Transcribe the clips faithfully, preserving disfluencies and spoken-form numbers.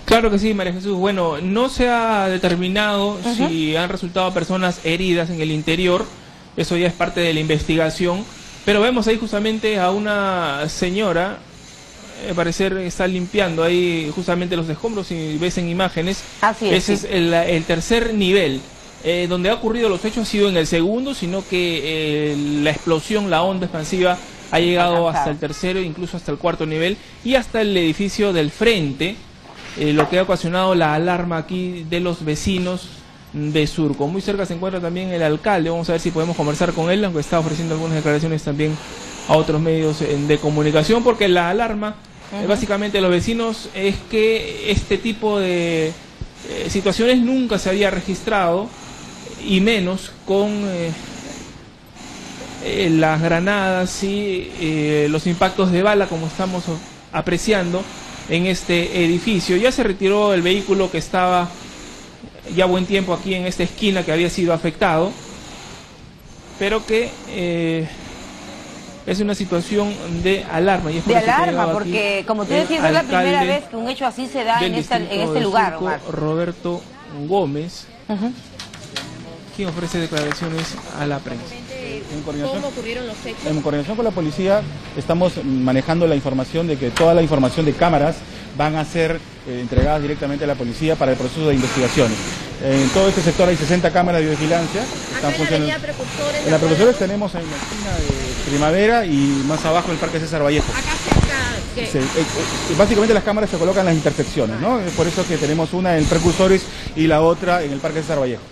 Claro que sí, María Jesús. Bueno, no se ha determinado uh-huh. si han resultado personas heridas en el interior, eso ya es parte de la investigación, pero vemos ahí justamente a una señora, al parecer está limpiando ahí justamente los escombros, si ves en imágenes. Así es. Ese sí. es el, el tercer nivel. Eh, donde ha ocurrido los hechos ha sido en el segundo, sino que eh, la explosión, la onda expansiva ha llegado hasta el tercero, incluso hasta el cuarto nivel y hasta el edificio del frente, eh, lo que ha ocasionado la alarma aquí de los vecinos de Surco. Muy cerca se encuentra también el alcalde, vamos a ver si podemos conversar con él, aunque está ofreciendo algunas declaraciones también a otros medios de comunicación, porque la alarma uh-huh. eh, básicamente de los vecinos es que este tipo de eh, situaciones nunca se había registrado, y menos con eh, eh, las granadas y eh, los impactos de bala, como estamos apreciando en este edificio. Ya se retiró el vehículo que estaba ya buen tiempo aquí en esta esquina, que había sido afectado, pero que eh, es una situación de alarma. Y es de alarma, porque como tú decías, es la primera vez que un hecho así se da en, esta, en este lugar, Surco, Omar. Roberto Gómez, uh-huh. quien ofrece declaraciones a la prensa. En ¿Cómo ocurrieron los hechos? En coordinación con la policía estamos manejando la información de que toda la información de cámaras van a ser eh, entregadas directamente a la policía para el proceso de investigaciones. En todo este sector hay sesenta cámaras de vigilancia. Están Acá en la avenida Precursores. En la Precursores tenemos en la esquina de Primavera y más abajo el Parque César Vallejo. Acá cerca. ¿Qué? Sí, eh, eh, básicamente las cámaras se colocan en las intersecciones, ¿no? Es por eso que tenemos una en Precursores y la otra en el Parque César Vallejo.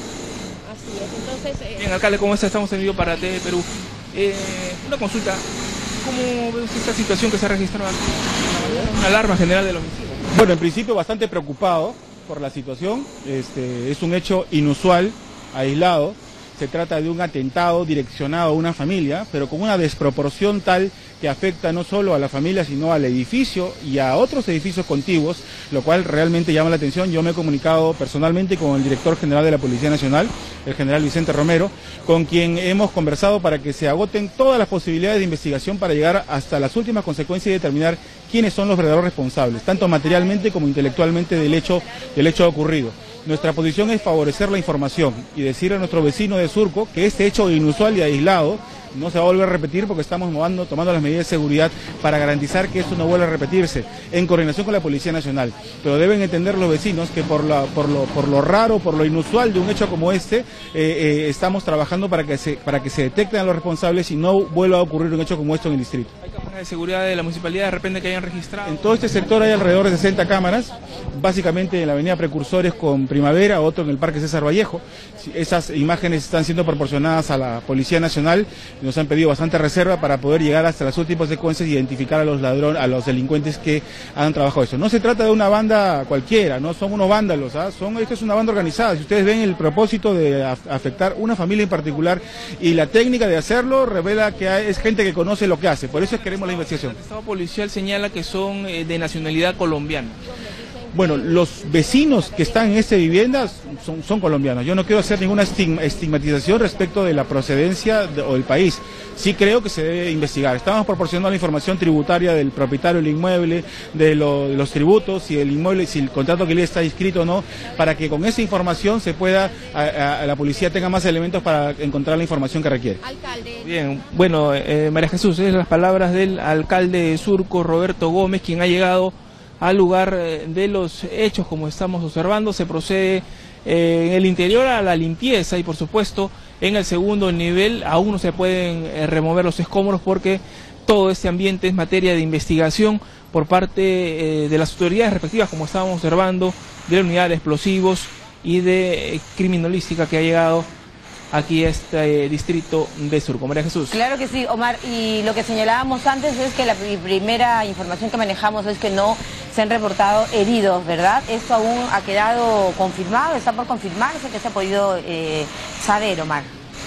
Entonces, eh... Bien, alcalde, ¿cómo está? Estamos en vivo para T V Perú. Eh, una consulta, ¿cómo ves esta situación que se ha registrado aquí? Una alarma general del homicidio. Bueno, en principio bastante preocupado por la situación. Este, es un hecho inusual, aislado. Se trata de un atentado direccionado a una familia, pero con una desproporción tal que afecta no solo a la familia, sino al edificio y a otros edificios contiguos, lo cual realmente llama la atención. Yo me he comunicado personalmente con el director general de la Policía Nacional, el general Vicente Romero, con quien hemos conversado para que se agoten todas las posibilidades de investigación para llegar hasta las últimas consecuencias y determinar quiénes son los verdaderos responsables, tanto materialmente como intelectualmente del hecho, del hecho ocurrido. Nuestra posición es favorecer la información y decirle a nuestro vecino de Surco que este hecho inusual y aislado no se va a volver a repetir, porque estamos tomando, tomando las medidas de seguridad para garantizar que esto no vuelva a repetirse, en coordinación con la Policía Nacional. Pero deben entender los vecinos que por, la, por, lo, por lo raro, por lo inusual de un hecho como este, eh, eh, estamos trabajando para que, se, para que se detecten a los responsables y no vuelva a ocurrir un hecho como esto en el distrito. ¿Hay cámaras de seguridad de la municipalidad de repente que hayan registrado? En todo este sector hay alrededor de sesenta cámaras, básicamente en la avenida Precursores con Primavera, otro en el Parque César Vallejo. Esas imágenes están siendo proporcionadas a la Policía Nacional. Nos han pedido bastante reserva para poder llegar hasta las últimas secuencias y identificar a los ladrones, a los delincuentes que han trabajado eso. No se trata de una banda cualquiera, no son unos vándalos, ¿ah? Son, esto es una banda organizada. Si ustedes ven el propósito de afectar una familia en particular y la técnica de hacerlo, revela que hay, es gente que conoce lo que hace. Por eso es que queremos la investigación. El Estado policial señala que son eh, de nacionalidad colombiana. Bueno, los vecinos que están en esta vivienda son, son colombianos. Yo no quiero hacer ninguna estigmatización respecto de la procedencia de, o del país. Sí creo que se debe investigar. Estamos proporcionando la información tributaria del propietario del inmueble, de, lo, de los tributos, si el inmueble, si el contrato que le está inscrito o no, para que con esa información se pueda, a, a, a la policía tenga más elementos para encontrar la información que requiere. Alcalde. Bien, bueno, eh, María Jesús, es las palabras del alcalde de Surco, Roberto Gómez, quien ha llegado al lugar de los hechos. Como estamos observando, se procede eh, en el interior a la limpieza y por supuesto en el segundo nivel aún no se pueden eh, remover los escombros, porque todo este ambiente es materia de investigación por parte eh, de las autoridades respectivas, como estábamos observando, de la unidad de explosivos y de eh, criminalística que ha llegado aquí a este eh, distrito de Surco. María Jesús. Claro que sí, Omar, y lo que señalábamos antes es que la primera información que manejamos es que no se han reportado heridos, ¿verdad? Esto aún ha quedado confirmado, está por confirmarse, que se ha podido eh, saber, Omar.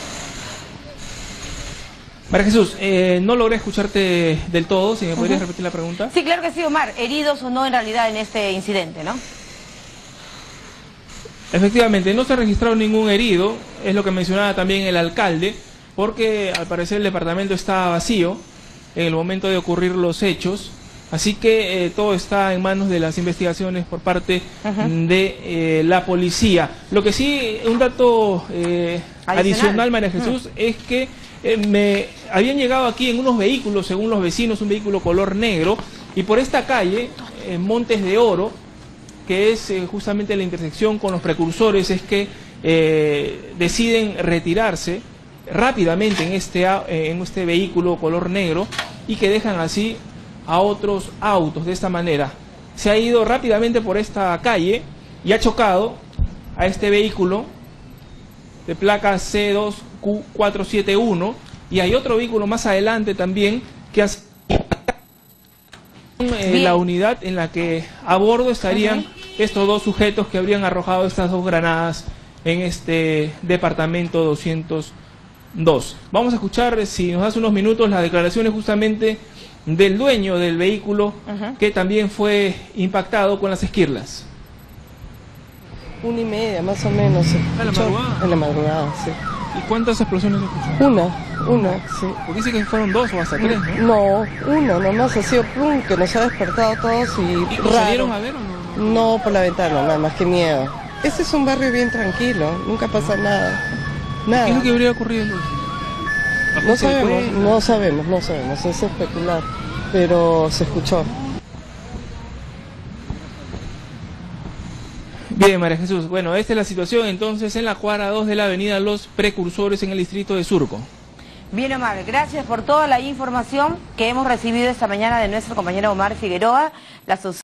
María Jesús, eh, no logré escucharte del todo, si me podrías uh-huh. repetir la pregunta. Sí, claro que sí, Omar, heridos o no en realidad en este incidente, ¿no? Efectivamente, no se ha registrado ningún herido, es lo que mencionaba también el alcalde, porque al parecer el departamento estaba vacío en el momento de ocurrir los hechos. Así que eh, todo está en manos de las investigaciones por parte uh-huh. de eh, la policía. Lo que sí, un dato eh, adicional, adicional, María Jesús, uh-huh. es que eh, me habían llegado aquí en unos vehículos, según los vecinos, un vehículo color negro, y por esta calle, en Montes de Oro, que es eh, justamente la intersección con los precursores, es que eh, deciden retirarse rápidamente en este, en este vehículo color negro y que dejan así a otros autos de esta manera. Se ha ido rápidamente por esta calle y ha chocado a este vehículo de placa C dos Q cuatro siete uno y hay otro vehículo más adelante también que hace eh, la unidad en la que a bordo estarían uh-huh. estos dos sujetos que habrían arrojado estas dos granadas en este departamento doscientos dos. Vamos a escuchar, si nos das unos minutos, las declaraciones justamente del dueño del vehículo uh-huh. que también fue impactado con las esquirlas. Una y media, más o menos. Se ¿A la madrugada? En la madrugada, sí. ¿Y cuántas explosiones se escuchó? Una, una, sí. Porque dice que fueron dos o hasta tres, ¿no? No, una nomás, ha sido plum, que nos ha despertado a todos y, ¿Y raro. salieron a ver o no? No, por la ventana, nada más, que miedo. Ese es un barrio bien tranquilo, nunca pasa nada. Nada. ¿Qué es lo que habría ocurrido? No sabemos, no sabemos, no sabemos, es especular, pero se escuchó. Bien, María Jesús, bueno, esta es la situación entonces en la cuadra dos de la avenida Los Precursores en el distrito de Surco. Bien, Omar, gracias por toda la información que hemos recibido esta mañana de nuestro compañero Omar Figueroa. La